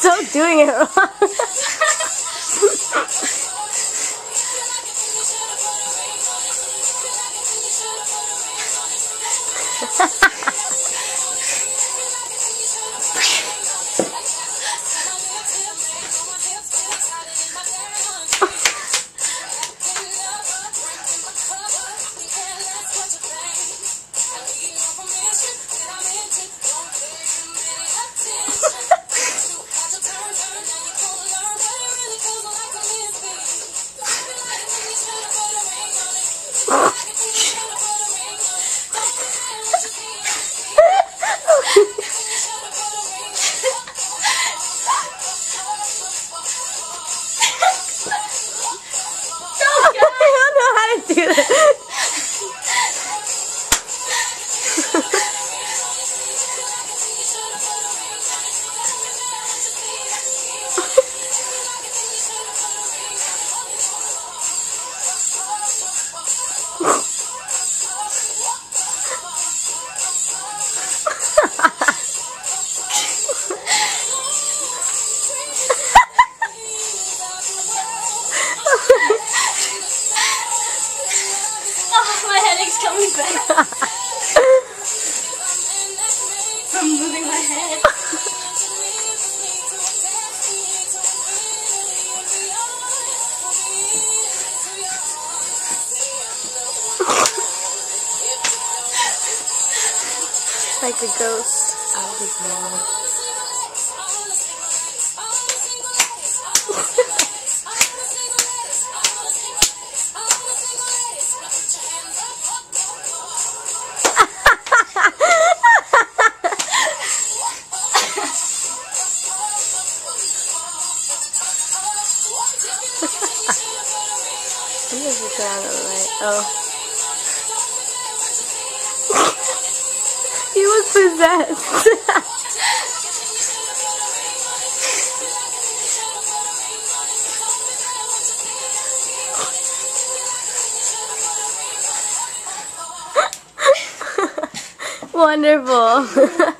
still doing it wrong. Do that. My headache's coming back from moving my head. Like a ghost out of his mouth. I'm just looking around the light. Oh. He was possessed. Wonderful.